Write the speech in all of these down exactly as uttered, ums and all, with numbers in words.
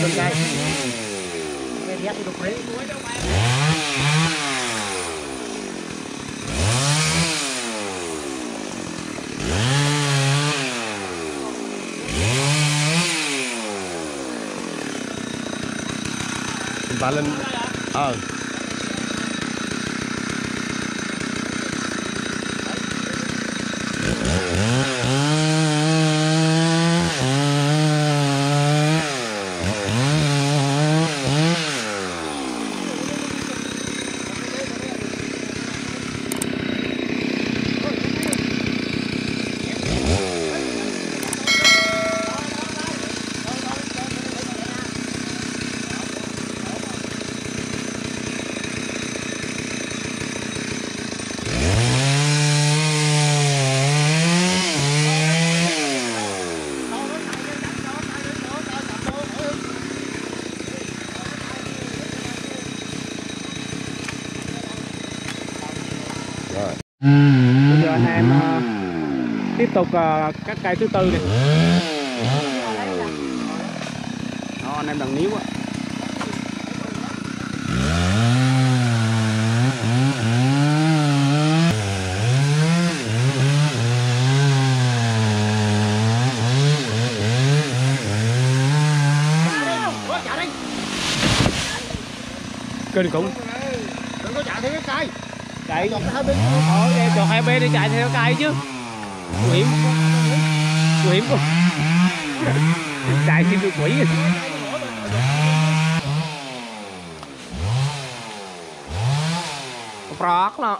đừng cay. Nghe ghét thì đục đấy. Và lên ờ bây giờ anh em uh, tiếp tục uh, cắt cây thứ tư này. Đó, anh em đằng níu á. Kinh khủng. Đừng có chạy theo cái cây. Chạy chọt hai bên. Ờ, em chọt hai bên đi, chạy theo cây chứ. Nguy hiểm. Nguy hiểm quá. Chạy theo quỷ. Rock nó.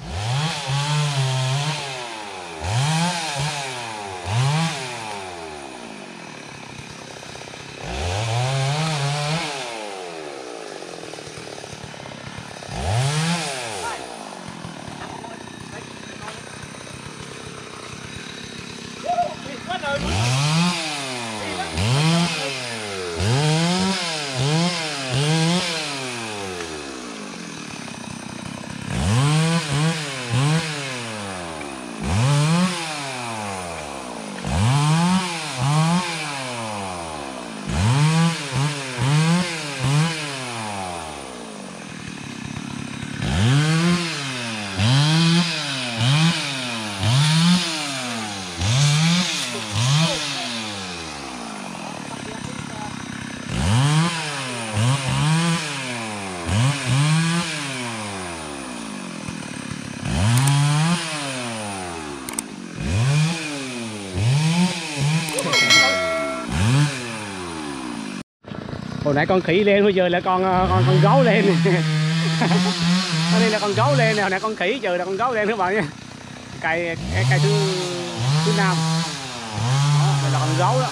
Hồi nãy con khỉ lên, bây giờ là con con con gấu lên. Đây là con gấu lên, hồi nãy con khỉ, giờ là con gấu lên các bạn nha. Cây cây, cây thứ thứ năm. Đó, đây là con gấu đó.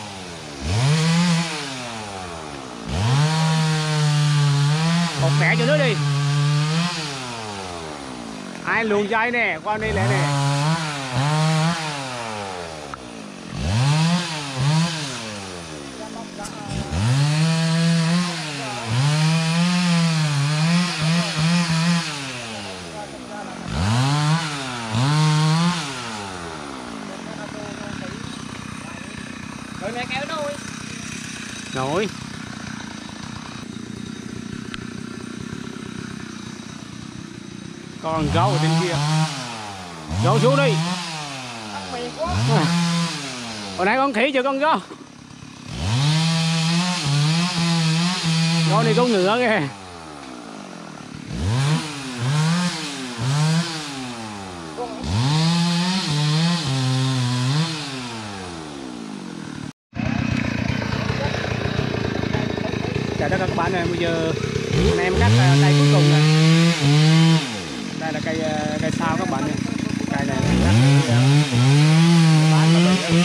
Một mẹ cho nước đi. Ai luồn dây nè, qua đây lại nè. Nổi. Con gấu ở bên kia. Gấu xuống đi. Hồi nãy con khỉ chờ con gấu. Gấu này có ngựa kìa. Chào tất cả các bạn ơi, bây giờ anh em cắt cây cuối cùng này. Đây là cây cây sao các bạn ơi. Cây này cắt bán nó bị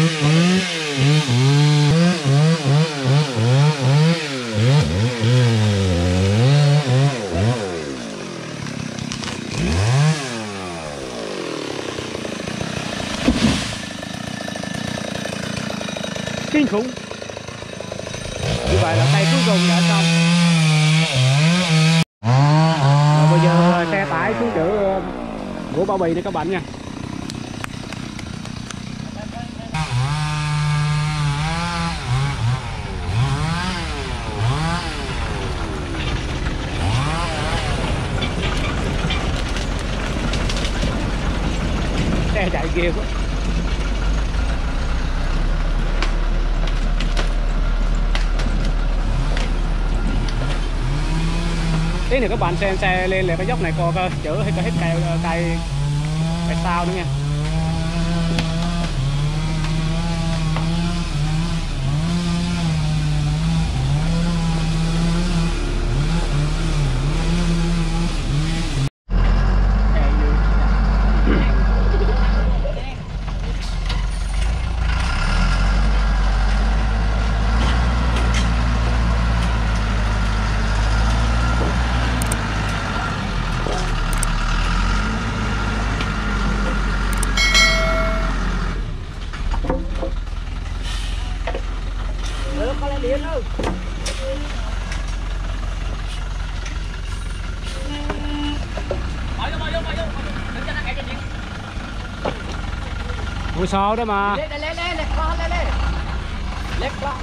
kinh khủng. Như vậy là cây cuối cùng đã xong. Rồi bây giờ xe tải xuống chở gỗ bao bì đây các bạn nha. xe chạy kia quá. Tí nữa các bạn xem xe lên lại cái dốc này coi coi chở hết hết cây cây cây sao nữa nha. Ủa sao đó mà. Lên lên lên lên con lên lên. Lên con.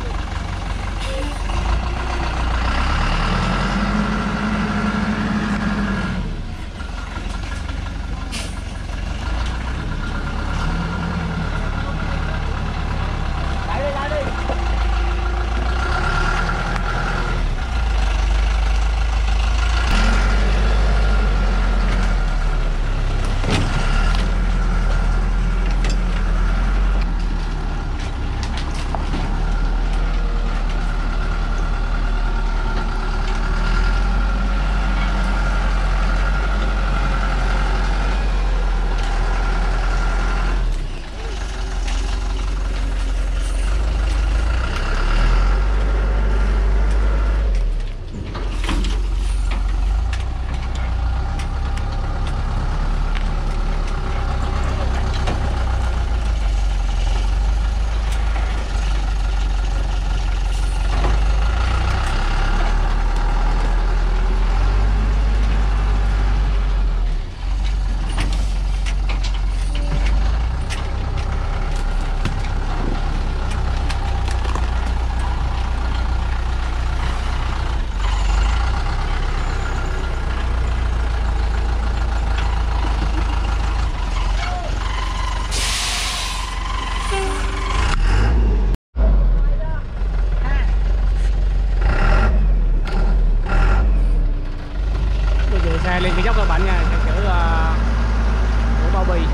Xe lên cái dốc các bạn nha, sẽ chở uh, của bao bì.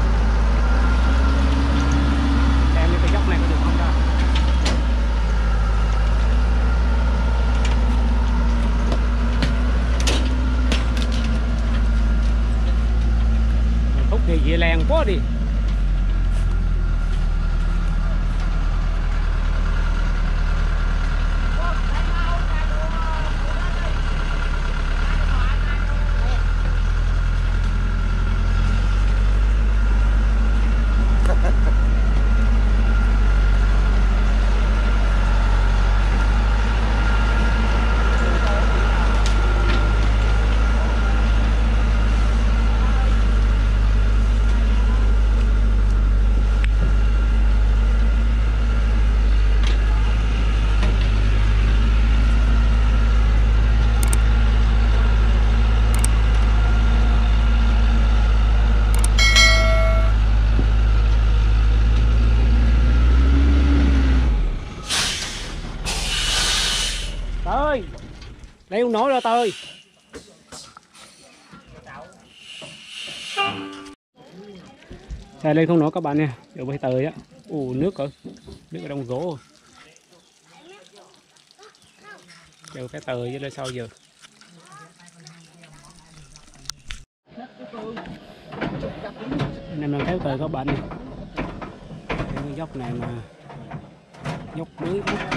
Xem lên cái dốc này có được không đó. Phúc thì dễ làng quá đi. Ơi, đây không nổi rồi tôi. Xe lên không nổi các bạn nha, đều bay tời á. Ồ nước rồi, nước ở trong rổ. Đều phải tời với lên sau giờ. Anh em đang kéo tời các bạn nha. Cái dốc này mà dốc dưới quá.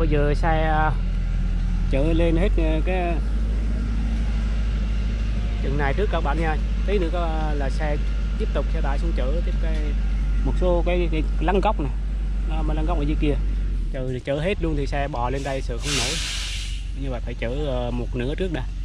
bây giờ xe chở lên hết cái chừng này trước các bạn nha, tí nữa có là xe tiếp tục xe tải xuống chở tiếp cái một số cái, cái lăng góc này, nó mà lăng góc ở dưới kia chở chở hết luôn thì xe bò lên đây sợ không nổi, như vậy phải chở một nửa trước đã.